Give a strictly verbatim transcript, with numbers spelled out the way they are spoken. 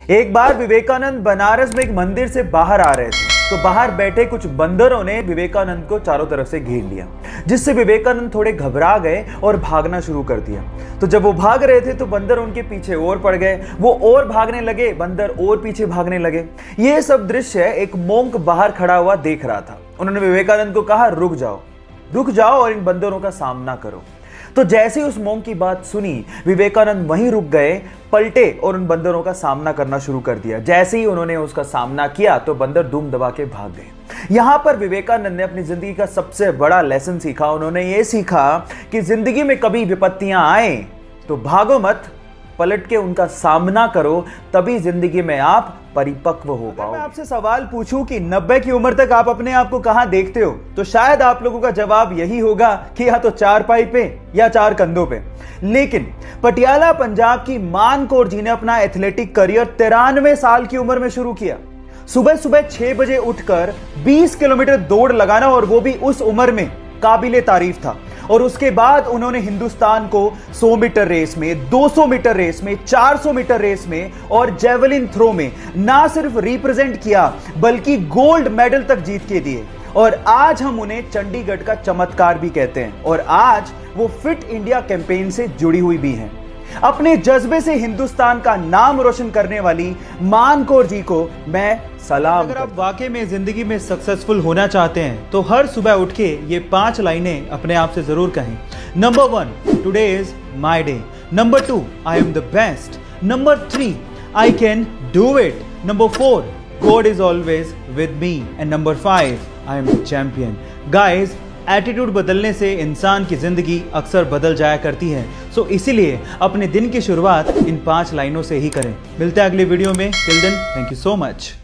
एक बार विवेकानंद बनारस में एक मंदिर से बाहर आ रहे थे तो बाहर बैठे कुछ बंदरों ने विवेकानंद को चारों तरफ से घेर लिया, जिससे विवेकानंद थोड़े घबरा गए और भागना शुरू कर दिया। तो जब वो भाग रहे थे तो बंदर उनके पीछे और पड़ गए, वो और भागने लगे, बंदर और पीछे भागने लगे। ये सब दृश्य एक मोंक बाहर खड़ा हुआ देख रहा था। उन्होंने विवेकानंद को कहा, रुक जाओ रुक जाओ और इन बंदरों का सामना करो। तो जैसे ही उस मोंक की बात सुनी, विवेकानंद वहीं रुक गए, पलटे और उन बंदरों का सामना करना शुरू कर दिया। जैसे ही उन्होंने उसका सामना किया तो बंदर धूम दबा के भाग गए। यहां पर विवेकानंद ने अपनी जिंदगी का सबसे बड़ा लेसन सीखा। उन्होंने ये सीखा कि जिंदगी में कभी विपत्तियां आए तो भागो मत, पलट के उनका सामना करो, तभी जिंदगी में आप परिपक्व हो पाओ। मैं आपसे सवाल पूछूं कि नब्बे की उम्र तक आप अपने आप को कहां देखते हो, तो शायद आप लोगों का जवाब यही होगा कि या तो चारपाई पे या चार कंधों पे। लेकिन पटियाला पंजाब की मान कौर जी ने अपना एथलेटिक करियर तिरानवे साल की उम्र में शुरू किया। सुबह सुबह छह बजे उठकर बीस किलोमीटर दौड़ लगाना, और वो भी उस उम्र में, काबिले तारीफ था। और उसके बाद उन्होंने हिंदुस्तान को सौ मीटर रेस में, दो सौ मीटर रेस में, चार सौ मीटर रेस में और जेवलिन थ्रो में ना सिर्फ रिप्रेजेंट किया बल्कि गोल्ड मेडल तक जीत के दिए। और आज हम उन्हें चंडीगढ़ का चमत्कार भी कहते हैं, और आज वो फिट इंडिया कैंपेन से जुड़ी हुई भी हैं। अपने जज्बे से हिंदुस्तान का नाम रोशन करने वाली मान कौर जी को मैं सलाम। अगर आप वाकई में जिंदगी में सक्सेसफुल होना चाहते हैं तो हर सुबह उठ के ये पांच लाइनें अपने आप से जरूर कहें। Number one, today is my day. Number two, I am the best. Number three, I can do it. Number four, God is always with me. And number five, I am the champion. Guys, attitude बदलने से इंसान की जिंदगी अक्सर बदल जाया करती है। सो इसीलिए अपने दिन की शुरुआत इन पांच लाइनों से ही करें। मिलते हैं अगली वीडियो में। Till then, thank you so much.